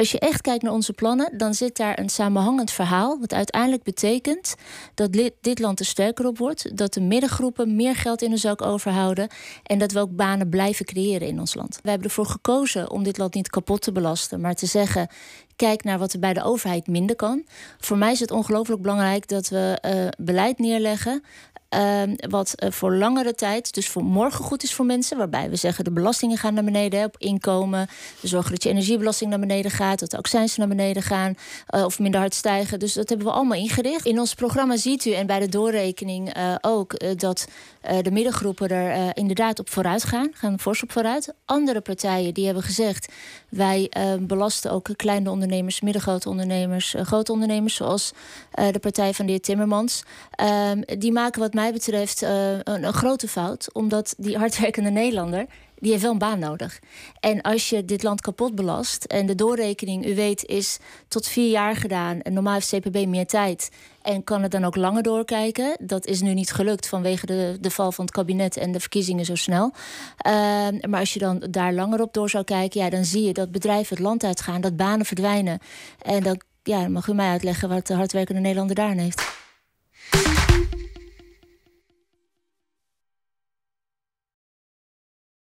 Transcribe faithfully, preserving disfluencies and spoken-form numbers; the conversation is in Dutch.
Als je echt kijkt naar onze plannen, dan zit daar een samenhangend verhaal, wat uiteindelijk betekent dat li- dit land er sterker op wordt, dat de middengroepen meer geld in hun zak overhouden en dat we ook banen blijven creëren in ons land. We hebben ervoor gekozen om dit land niet kapot te belasten, maar te zeggen, kijk naar wat er bij de overheid minder kan. Voor mij is het ongelooflijk belangrijk dat we uh, beleid neerleggen Uh, wat uh, voor langere tijd, dus voor morgen goed is voor mensen, waarbij we zeggen de belastingen gaan naar beneden, hè, op inkomen. We zorgen dat je energiebelasting naar beneden gaat, dat de accijnsen naar beneden gaan uh, of minder hard stijgen. Dus dat hebben we allemaal ingericht. In ons programma ziet u en bij de doorrekening uh, ook uh, dat uh, de middengroepen er uh, inderdaad op vooruit gaan, gaan fors op vooruit. Andere partijen die hebben gezegd, wij uh, belasten ook kleine ondernemers, middengrote ondernemers, uh, grote ondernemers, zoals uh, de partij van de heer Timmermans. Uh, die maken wat mij mij betreft uh, een, een grote fout, omdat die hardwerkende Nederlander, die heeft wel een baan nodig. En als je dit land kapot belast en de doorrekening, u weet, is tot vier jaar gedaan en normaal heeft C P B meer tijd en kan het dan ook langer doorkijken. Dat is nu niet gelukt vanwege de, de val van het kabinet en de verkiezingen zo snel. Uh, maar als je dan daar langer op door zou kijken, ja, dan zie je dat bedrijven het land uitgaan, dat banen verdwijnen. En dan ja, mag u mij uitleggen wat de hardwerkende Nederlander daarin heeft.